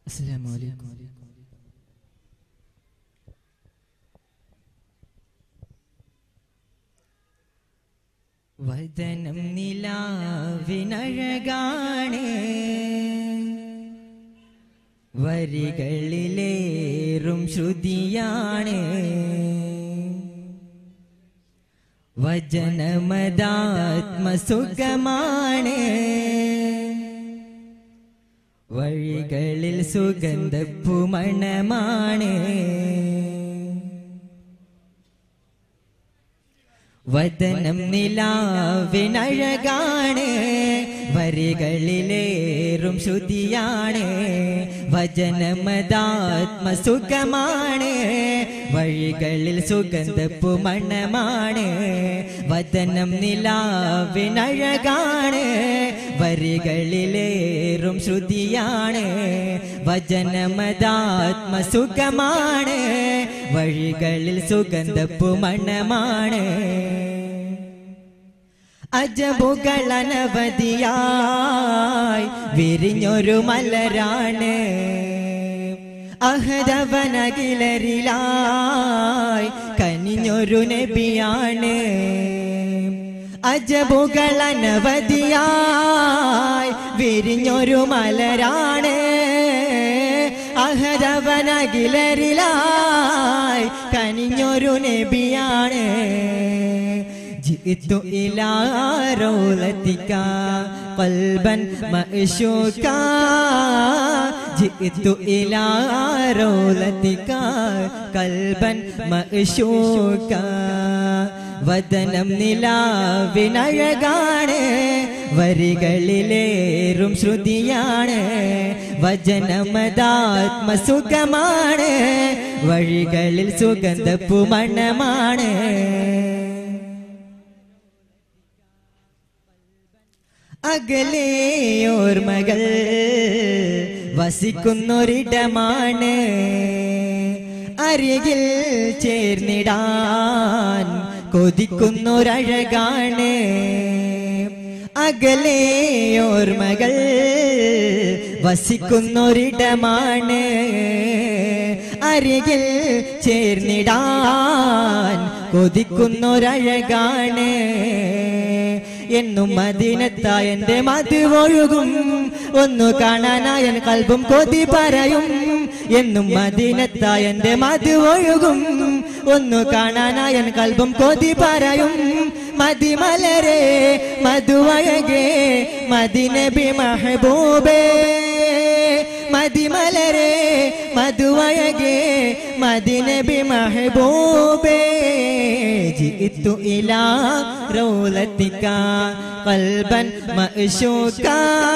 السلام عليكم. വദനം നിലാവിനഴകാണ് വരികളിലേറും ശ്രുതിയാണ് വചനമദാത്മസുഖമാണ് വഴികളിൽ സുഗന്ധപ്പുമണമാണ് വദനം നിലാവിനഴകാണ് വരികളിലേറും ശ്രുതിയാണ് വചനമദാത്മസുഖമാണ് വഴികളിൽ സുഗന്ധപ്പുമണമാണ് വദനം നിലാവിനഴകാണ് വരികളിലേറും ശ്രുതിയാണ് വചനമദാത്മസുഖമാണ് വഴികളിൽ സുഗന്ധപ്പുമണമാണ് അജബുകൾ അനവധിയായി വിരിഞ്ഞൊരു മലരാണ് അഹദവനകിലരിലായി കനിഞ്ഞൊരു നബിയാണ് അജബുകൾ അനവധിയായി വിരിഞ്ഞൊരു മലരാണ് അഹദവനകിലരിലായി കനിഞ്ഞൊരു നബിയാണ് ജിഇതു ഇലാ റൗലതിക ഖൽബൻ മഅ്ശൂക ജിഇതു ഇലാ റൗലതിക ഖൽബൻ മഅ്ശൂക വദനം നിലാവിനഴകാണ് വരികളിലേറും ശ്രുതിയാണ് വചനമദാത്മസുഖമാണ് വഴികളിൽ സുഗന്ധപ്പുമണമാണ് അകലെയോർമകൾ വസിക്കുന്നൊരിടമാണ് അരികിൽ ചേർന്നിടാൻ കൊതിക്കുന്നൊരഴകാണ് അകലെയോർമകൾ വസിക്കുന്നൊരിടമാണ് അരികിൽ ചേർന്നിടാൻ കൊതിക്കുന്നൊരഴകാണ് എന്നും മദീനത്തായ എന്റെ മധുവൊഴുകും ഒന്നു കാണാനായൻ കൽബും കൊതി പറയും എന്നും മദീനത്തായ എന്റെ മധുവൊഴുകും ഒന്നു കാണാനായൻ കൽബും കൊതി പറയും മദിമലരെ മധുവഴകേ മദിനബി മഹബൂബേ മദിമലരെ മധുവഴകേ മദിനബി മഹബൂബേ ജിഇതു ഇലാ റൗലതിക ഖൽബൻ മഅ്ശൂക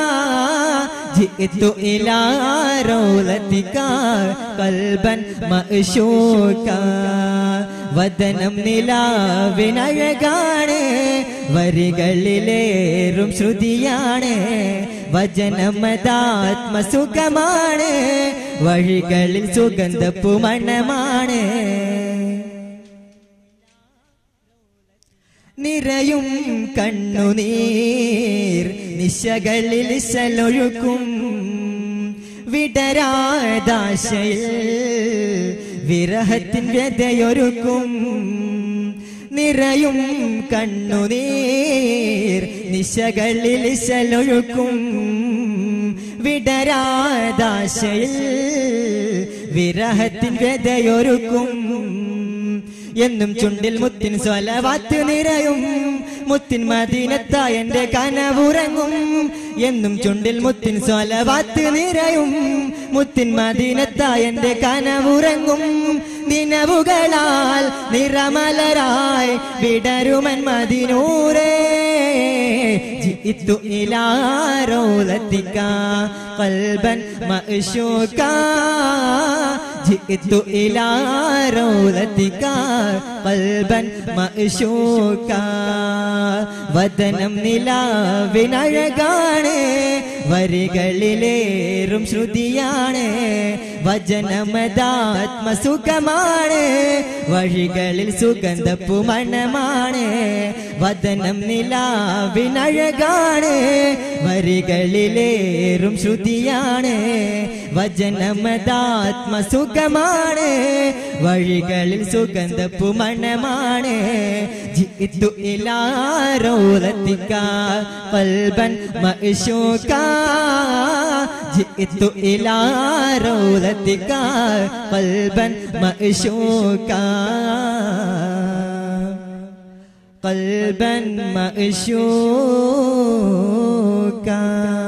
ജിഇതു ഇലാ റൗലതിക ഖൽബൻ മഅ്ശൂക വദനം നിലാവിനഴകാണ് വരികളിലേറും ശ്രുതിയാണ് വചനമദാത്മസുഖമാണ് വഴികളിൽ സുഗന്ധപ്പുമണമാണ് നിറയും കണ്ണുനീർ നിശകളിൽ ശലൊഴുക്കും വിടരാദാശയിൽ വിരഹത്തിൻ വ്യതയൊരുക്കും നിറയും കണ്ണുനീർ നിശകളിൽ ശലൊഴുക്കും വിടരാദാശയിൽ വിരഹത്തിൻ വ്യതയൊരുക്കും എന്നും ചുണ്ടിൽ മുത്തിൻ സ്വലവാത്ത് നിറയും മുത്തിൻ മദീനത്തായ എന്റെ കനവുറങ്ങും എന്നും ചുണ്ടിൽ മുത്തിൻ സ്വലവാത്ത് നിറയും മുത്തിൻ മദീനത്തായ എന്റെ കനവുറങ്ങും നിനവുകളാൽ നിറമലരായി വിടരുമൻ മദിനൂരേ ജിഇതു ഇലാ റൗലതിക ഖൽബൻ മഅ്ശൂക ജിഇതു ഇലാ റൗലതിക ഖൽബൻ മഅ്ശൂക വദനം നിലാവിനഴകാണ് വരികളിലേറും ശ്രുതിയാണ് വചനമതാത്മസുഖമാണ് വഴികളിൽ സുഗന്ധപ്പുമണമാണ് വദനം നിലാവിനഴകാണ് വരികളിലേറും ശ്രുതിയാണ് വചനമതാത്മസുഖമാണ് വഴികളിൽ സുഗന്ധപ്പുമണമാണ് ജിഇതു ഇലാ റൗളതിക ഖൽബൻ മഅ്ശൂകാ ജിഇതു ഇലാ റൗളതിക ഖൽബൻ മഅ്ശൂകാ ഖൽബൻ മഅ്ശൂകാ